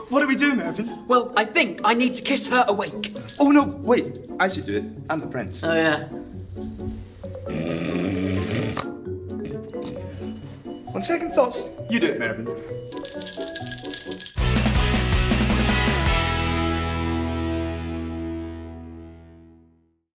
What do we do, Mervyn? Well, I think I need to kiss her awake. Oh, no, wait. I should do it. I'm the prince. Oh, yeah. On second thoughts, you do it, Mervyn.